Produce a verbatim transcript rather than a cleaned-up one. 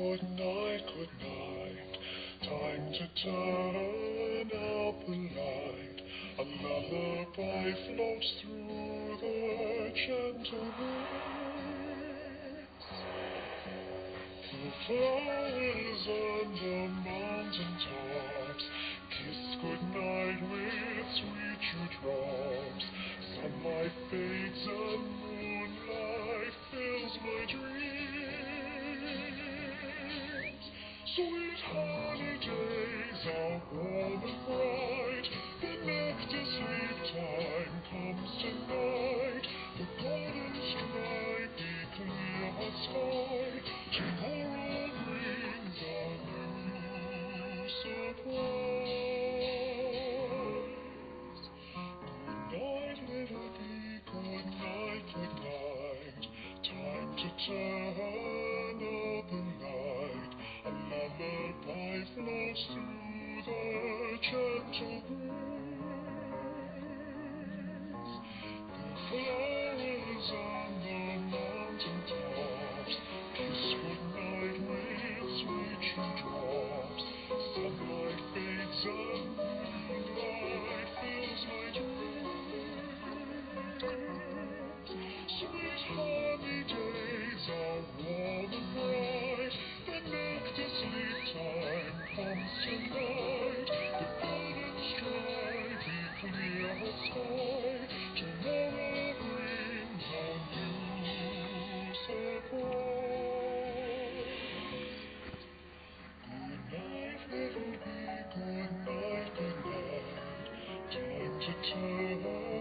Good night, good night. Time to turn out the light. A lullaby floats through the gentle breeze. The flowers on the mountain tops kiss goodnight with sweet dewdrops. Sunlight fades and moonlight fills my dreams. Sweet honey days are warm and bright. The nectar sleep time comes tonight. The golden stripy clear sky. Tomorrow brings a new surprise. Good night, little bee. Good night, good night. Time to turn out the light. A lullaby flows through the gentle breeze. The flowers on the mountain tops kiss goodnight with sweet dewdrops. Sunlight fades and moonlight fills my dreams. Sweet honey days are warm and bright. The nectar sleep time comes tonight. The golden stripy clear sky. Tomorrow brings a new surprise. Good night, little bee. Good night, good night. Time to turn